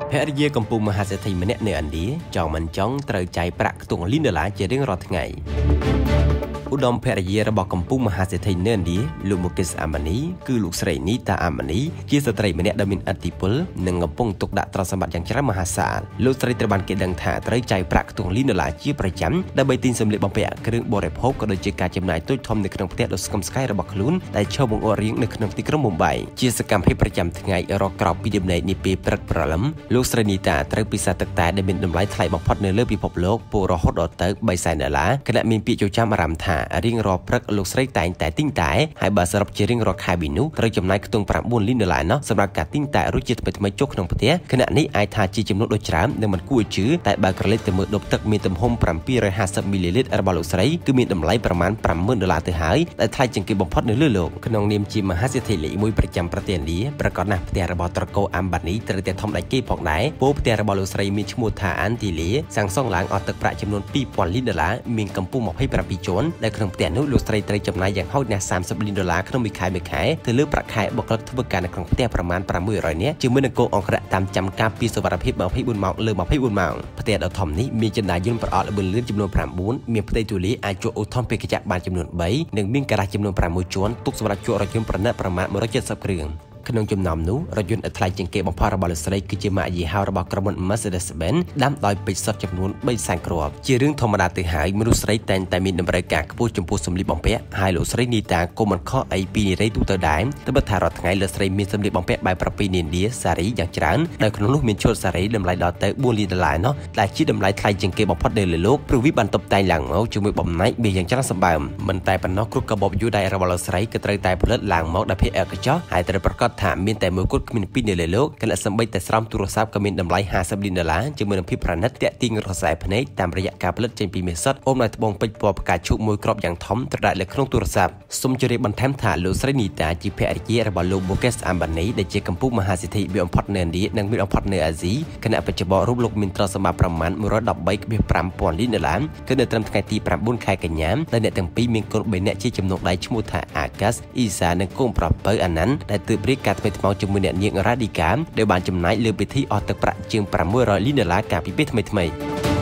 ភរិយាកំពុងមហាសេដ្ឋីម្នាក់នៅឥណ្ឌាចង់មិនចង់ត្រូវចាយប្រាក់ខ្ទង់លានដុល្លារជារៀងរាល់ថ្ងៃឧត្តមភរិយារបស់កំពុងមហាសេដ្ឋីនៅឥណ្ឌាលោកមូកេសអាម៉ានីគឺលោកស្រីនីតាអាម៉ានីជាស្ត្រីម្នាក់ដែលមានឥទ្ធិពលនិងកំពុងទុកដាក់ទ្រព្យសម្បត្តិយ៉ាងច្រើនមហាសាលលោកស្រីត្រូវបានគេដឹងថាត្រូវចាយប្រាក់ខ្ទង់លានដុល្លារជាប្រចាំដើម្បីទិញសម្លៀកបំពាក់គ្រឿងបរិភោគក៏ដូចជាការចំណាយតូចធំនៅក្នុងផ្ទះដ៏ស្កឹមស្កៃរបស់ខ្លួនដែលឈរបង្អួតរៀងនៅក្នុងទីក្រុងមុំបៃជាសកម្មភាពប្រចាំថ្ងៃរកក្រោបពីដំណេកនាពេលព្រឹកព្រលឹមលោកស្រីនីតាត្រូវពិសាទឹកតែដែលមានតម្លៃថ្លៃបំផុតនៅលើពិភពលោកពោលរហូតដល់ទៅ$300,000ខណៈមានពាក្យចូលចាំអារម្មណ៍ថារៀងរាល់ព្រឹកលោកស្រីតែងតែទិញតែហើយបើសរុបជារៀងរាល់ខែពីនោះត្រូវចំណាយខ្ទង់$9 លានណោះសម្រាប់ការទិញតែរសជាតិថ្មីៗចូលក្នុងផ្ទះខណៈនេះអាចថាជាចំនួនដ៏ច្រើននិងមិនគួរជឿតែបើក្រឡេកទៅមើលដបទឹកមានទំហំ750 មីលីលីត្ររបស់លោកស្រីគឺមានតម្លៃប្រមាណ$50,000ទៅហើយដែលថ្លៃជាងគេបំផុតនៅលើលោកក្នុងនាមជាមហាសេដ្ឋីលេខ1ប្រចាំប្រទេសឥណ្ឌាប្រកាសណាស់ផ្ទះរបស់ត្រកូលអាំបានីត្រូវតែធំដាច់គេផងដែរពោលផ្ទះរបស់លោកស្រីមានឈ្មោះថាអានទីលាសាងសង់ឡើងអស់ទឹកប្រាក់ចំនួន$2,000 លានមានកម្ពស់27ជាន់ដែលក្នុងផ្ទះនោះលោកស្រីត្រូវចំណាយយ៉ាងហោចណាស់$30 លានក្នុងមួយខែទៅលើប្រាក់ខែបុគ្គលិកធ្វើការនៅក្នុងផ្ទះប្រមាណ600នាក់ជាមួយនឹងគោលអង្គរៈតាមចាំការពីសុវត្ថិភាព24 ម៉ោងលើ24 ម៉ោងផ្ទះដ៏ធំនេះមានចន្ទាយន្តប្រអប់ល្បឿនលឿនចំនួន9មានផ្ទៃទូលាយអាចជក់អូថូមពេកចក្របានចំនួន3និងមានការ៉ាសចំនួន6ជាន់ទុកសម្រាប់ជក់រថយន្តប្រណិតប្រមាណ170គ្រឿងក្នុងចំណោមនោះរថយន្តឥតថ្លៃជាងគេបំផុតរបស់លោកស្រីគឺជាម៉ាកយីហោរបស់ក្រុមហ៊ុន Mercedes-Benz ដាំដោយពេជ្រសុទ្ធចំនួន300,000គ្រាប់ជារឿងធម្មតាទៅហើយមនុស្សស្រីតែងតែមានតម្រូវការខ្ពស់ចំពោះសម្លៀកបំពាក់ហើយលោកស្រីនីតាក៏មិនខុសអីពីនារីទូទៅដែរតែបើថារាល់ថ្ងៃលោកស្រីមានសម្លៀកបំពាក់បែបប្រពៃណីឥណ្ឌាសារីយ៉ាងច្រើនដែលក្នុងនោះមានឈុតសារីតម្លៃដល់ទៅ$4 លានណោះដែលជាតម្លៃថ្លៃជាងគេបំផុតនៅលើលោកព្រោះវាបានតុបតែងឡើងមកជាមួយបំណែកមាសយ៉ាងច្រើនសម្បើមមិនតែប៉ុណ្ណោះគ្រប់កាបូបយូរដៃរបស់លោកស្រីក៏ត្រូវតែផលិតឡើងមកដោយភាពឯកចោះហើយត្រូវប្រកាសថាមានតែមួយគ្មានពីរនៅលើលោកគណៈសម្បិតតែស្រោមទូរស័ព្ទក៏មានតម្លៃ$50 លានជាមួយនឹងភាពប្រណិតតាក់ទាញរស័យភ្នែកតាមរយៈការផលិតចេញពីមាសសុទ្ធអូមដោយត្បូងពេជ្រពណ៌ផ្កាឈូកមួយគ្រាប់យ៉ាងធំត្រដាក់លើក្នុងទូរស័ព្ទសូមជម្រាបបន្ថែមថាលោកស្រីនីតាជាភរិយារបស់លោក Mukesh Ambani ដែលជាកំពូលមហាសេដ្ឋីមានបំផុតនៅឥណ្ឌានិងមានបំផុតនៅអាស៊ីគណៈបច្ចុប្បន្នរូបលោកមានទ្រព្យសម្បត្តិប្រមាណ$113.5 លានគឺនៅត្រឹមថ្ងៃទី9 ខែកញ្ញាដែលអ្នកទាំងពីរមានកូន3នាក់ជាចំណងដៃឈ្មោះថាអាកាសអ៊ីសានិងកូនប្រុសពៅអាណាន់ដែលទើបរៀបការថ្មីថ្មោងជាមួយអ្នកនាងរ៉ាឌីកាដែលបានចំណាយលើពិធីអស់ទឹកប្រាក់ជាង$600 លានកាលពីពេលថ្មីៗ